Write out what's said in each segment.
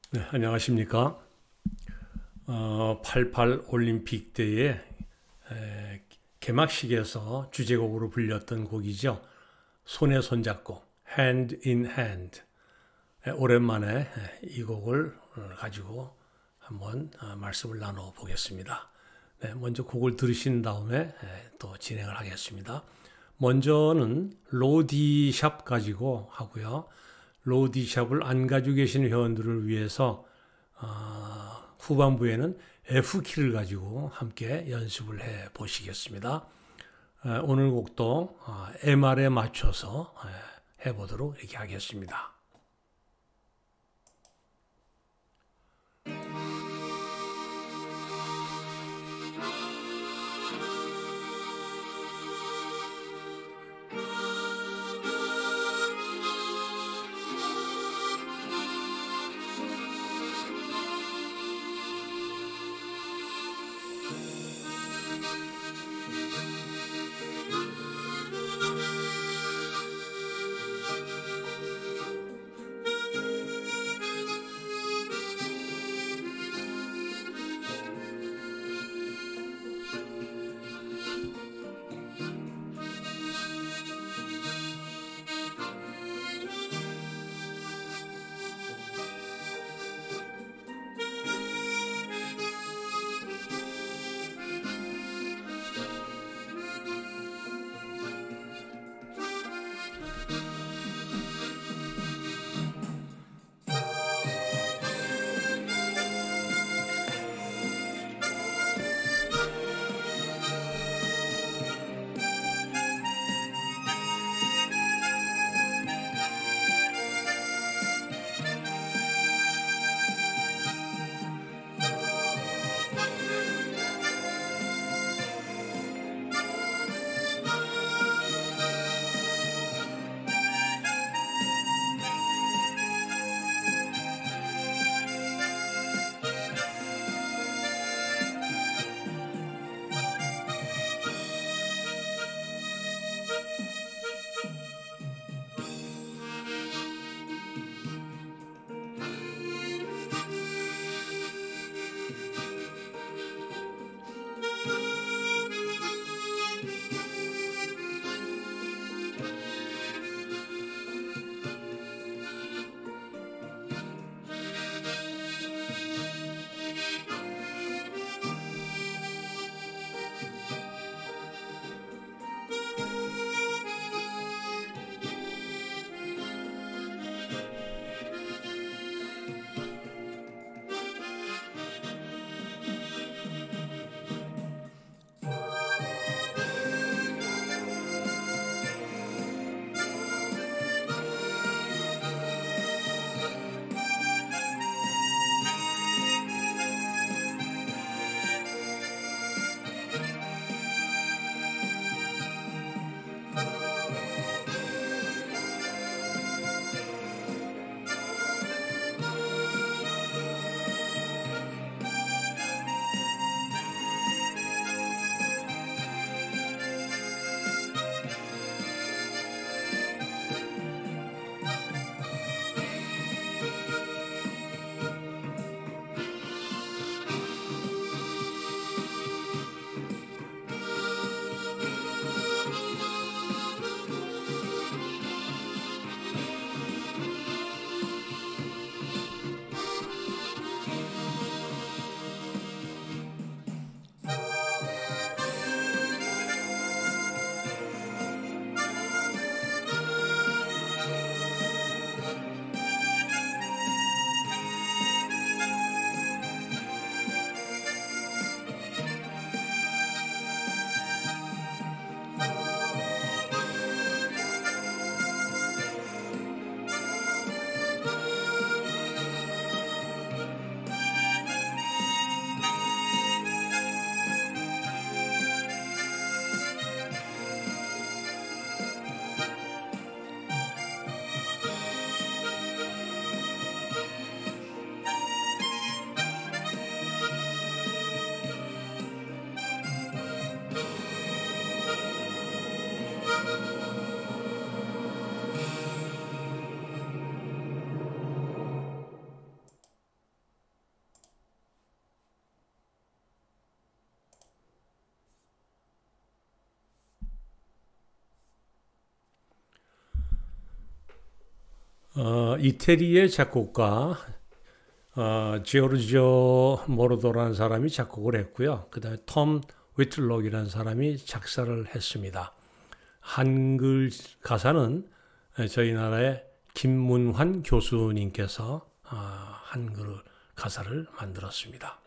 네, 안녕하십니까. 88 올림픽 때에 개막식에서 주제곡으로 불렸던 곡이죠. 손에 손잡고 Hand in Hand. 오랜만에 이 곡을 가지고 한번 말씀을 나눠 보겠습니다. 네, 먼저 곡을 들으신 다음에 또 진행을 하겠습니다. 먼저는 로디샵 가지고 하고요. 로디샵을 안 가지고 계신 회원들을 위해서 후반부에는 F키를 가지고 함께 연습을 해 보시겠습니다. 오늘 곡도 MR에 맞춰서 해보도록 이렇게 하겠습니다. 이태리의 작곡가 지오르지오 모로도라는 사람이 작곡을 했고요. 그 다음에 톰 위틀록이라는 사람이 작사를 했습니다. 한글 가사는 저희 나라의 김문환 교수님께서 한글 가사를 만들었습니다.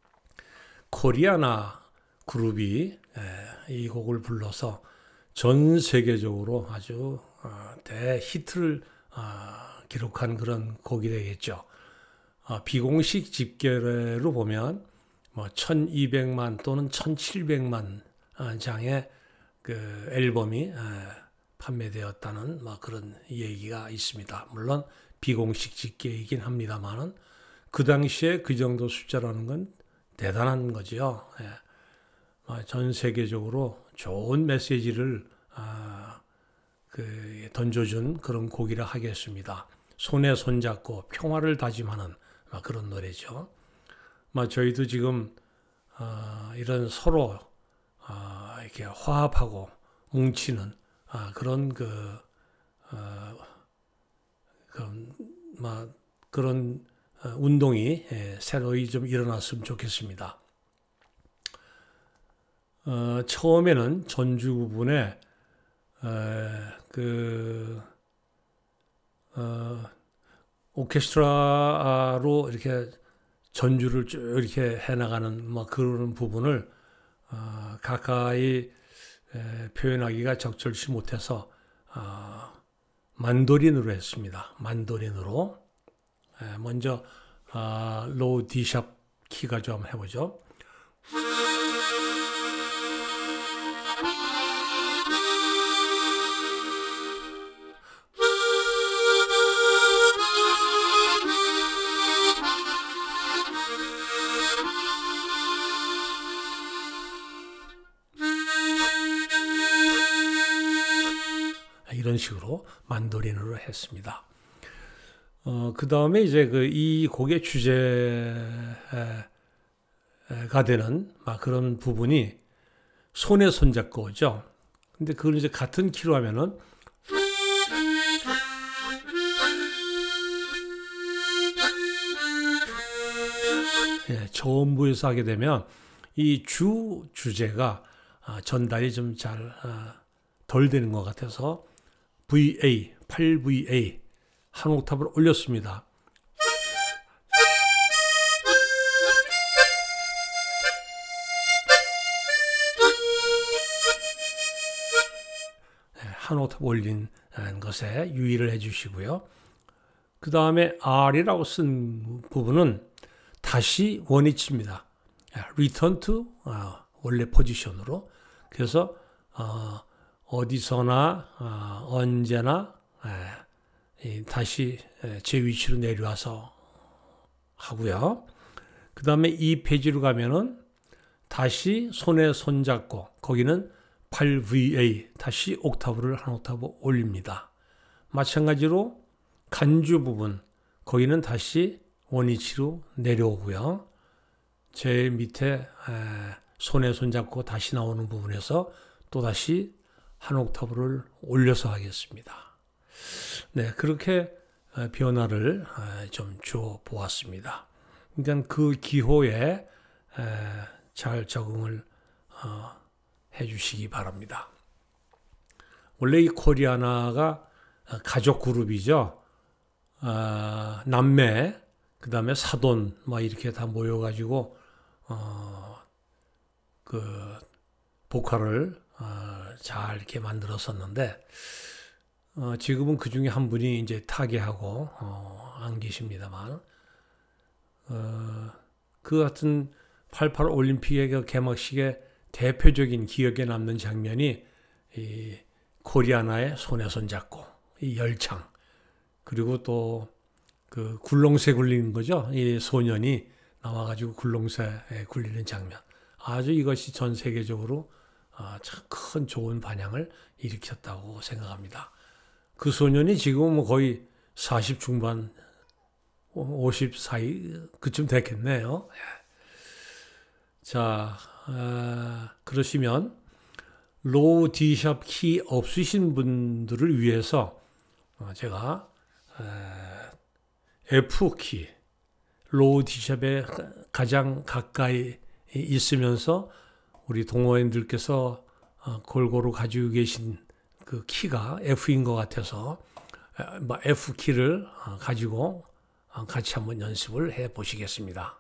코리아나 그룹이 이 곡을 불러서 전 세계적으로 아주 대히트를 기록한 그런 곡이 되겠죠. 비공식 집계로 보면 뭐 1200만 또는 1700만 장의 그 앨범이 판매되었다는 그런 얘기가 있습니다. 물론 비공식 집계이긴 합니다만은 그 당시에 그 정도 숫자라는 건 대단한 거죠. 전 세계적으로 좋은 메시지를 던져준 그런 곡이라 하겠습니다. 손에 손잡고 평화를 다짐하는 그런 노래죠. 저희도 지금 이런 서로 이렇게 화합하고 뭉치는 그런 그런 운동이 새로이 좀 일어났으면 좋겠습니다. 처음에는 전주 부분에 오케스트라로 이렇게 전주를 쭉 이렇게 해나가는 그런 부분을 가까이 표현하기가 적절치 못해서 만도린으로 했습니다. 만도린으로 먼저 로우 D샵 키가 좀 해보죠. 이런 식으로 만도린으로 했습니다. 그 다음에 이제 이 곡의 주제가 되는 그런 부분이 손에 손잡고죠. 근데 그걸 이제 같은 키로 하면은 저음부에서 하게 되면 이 주제가 전달이 좀 잘 덜 되는 것 같아서 VA, 8VA 한 옥탑을 올렸습니다. 한 옥탑 올린 것에 유의를 해주시고요. 그 다음에 R이라고 쓴 부분은 다시 원위치입니다. Return to 원래 포지션으로. 그래서 어디서나 언제나 다시 제 위치로 내려와서 하고요. 그 다음에 이 페이지로 가면은 다시 손에 손잡고 거기는 8VA 다시 옥타브를 한 옥타브 올립니다. 마찬가지로 간주 부분 거기는 다시 원위치로 내려오고요. 제일 밑에 손에 손잡고 다시 나오는 부분에서 또 다시 한 옥타브를 올려서 하겠습니다. 네, 그렇게 변화를 좀 줘 보았습니다. 그러니까 그 기호에 잘 적응을 해 주시기 바랍니다. 원래 이 코리아나가 가족 그룹이죠. 남매, 그 다음에 사돈, 이렇게 다 모여가지고, 그, 보컬을, 잘 이렇게 만들었었는데, 지금은 그 중에 한 분이 이제 타계하고, 안 계십니다만, 그 같은 88 올림픽의 그 개막식의 대표적인 기억에 남는 장면이 이 코리아나의 손에 손잡고, 이 열창, 그리고 또 그 굴렁쇠 굴리는 거죠. 이 소년이 나와가지고 굴렁쇠에 굴리는 장면. 아주 이것이 전 세계적으로 참 큰 좋은 반향을 일으켰다고 생각합니다. 그 소년이 지금은 거의 40 중반, 50 사이 그쯤 됐겠네요. 자, 그러시면 로우 D샵 키 없으신 분들을 위해서 제가 F키, 로우 D샵에 가장 가까이 있으면서 우리 동호인들께서 골고루 가지고 계신 그 키가 F인 것 같아서 F키를 가지고 같이 한번 연습을 해 보시겠습니다.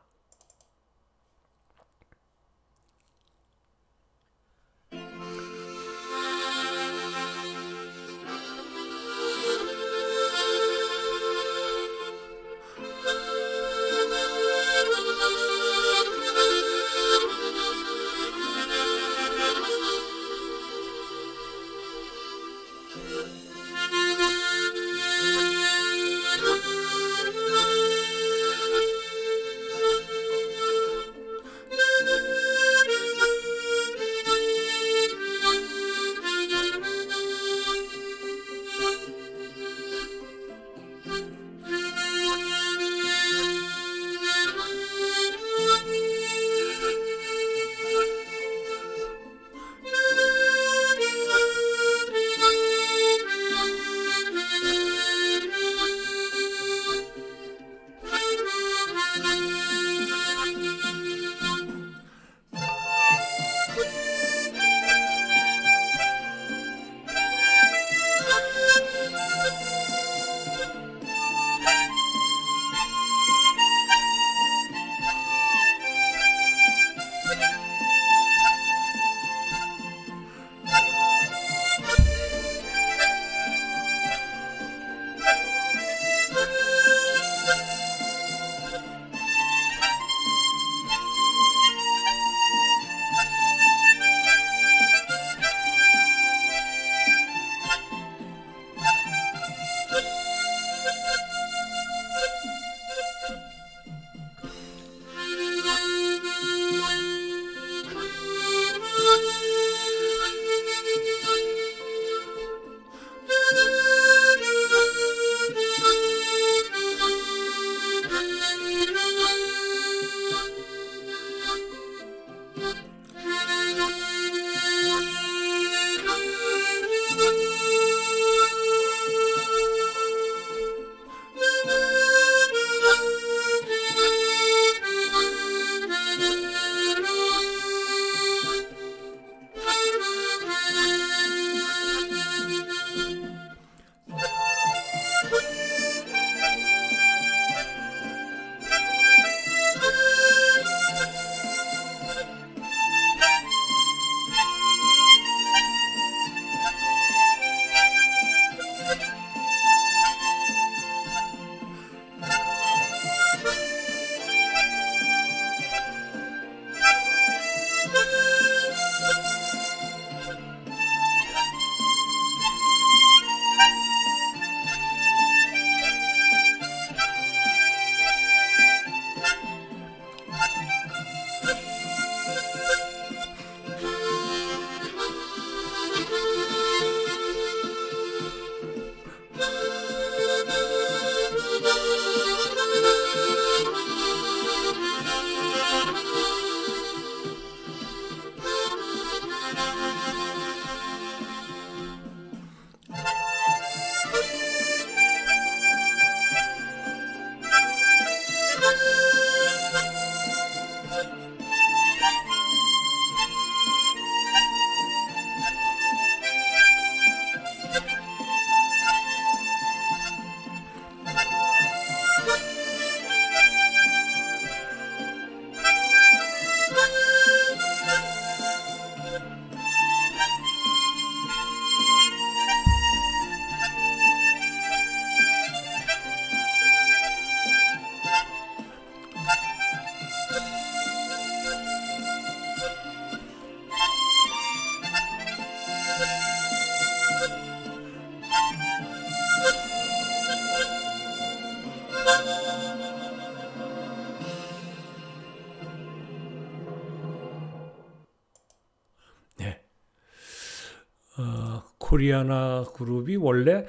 코리아나 그룹이 원래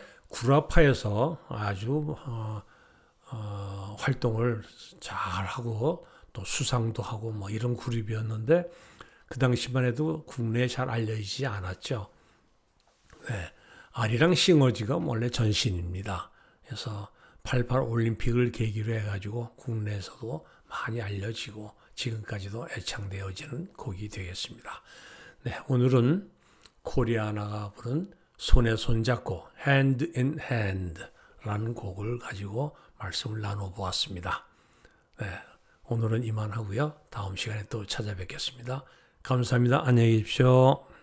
구라파에서 아주 활동을 잘하고 또 수상도 하고 뭐 이런 그룹이었는데 그 당시만 해도 국내에 잘 알려지지 않았죠. 네. 아리랑 싱어지가 원래 전신입니다. 그래서 88 올림픽을 계기로 해가지고 국내에서도 많이 알려지고 지금까지도 애창되어지는 곡이 되겠습니다. 네, 오늘은 코리아나가 부른 손에 손잡고 Hand in Hand 라는 곡을 가지고 말씀을 나눠보았습니다. 네, 오늘은 이만하고요. 다음 시간에 또 찾아뵙겠습니다. 감사합니다. 안녕히 계십시오.